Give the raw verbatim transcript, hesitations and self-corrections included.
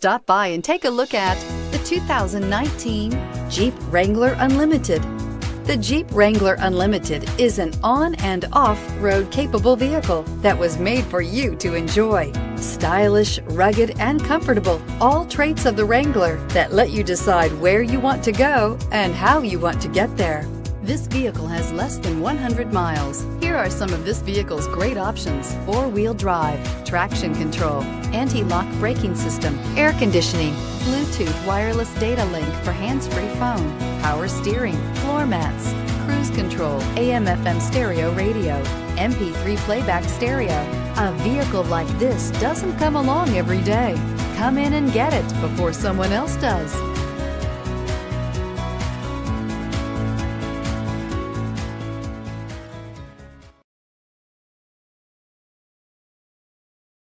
Stop by and take a look at the two thousand nineteen Jeep Wrangler Unlimited. The Jeep Wrangler Unlimited is an on- and off-road capable vehicle that was made for you to enjoy. Stylish, rugged, and comfortable, all traits of the Wrangler that let you decide where you want to go and how you want to get there. This vehicle has less than one hundred miles. Here are some of this vehicle's great options: four-wheel drive, traction control, anti-lock braking system, air conditioning, Bluetooth wireless data link for hands-free phone, power steering, floor mats, cruise control, A M F M stereo radio, M P three playback stereo. A vehicle like this doesn't come along every day. Come in and get it before someone else does.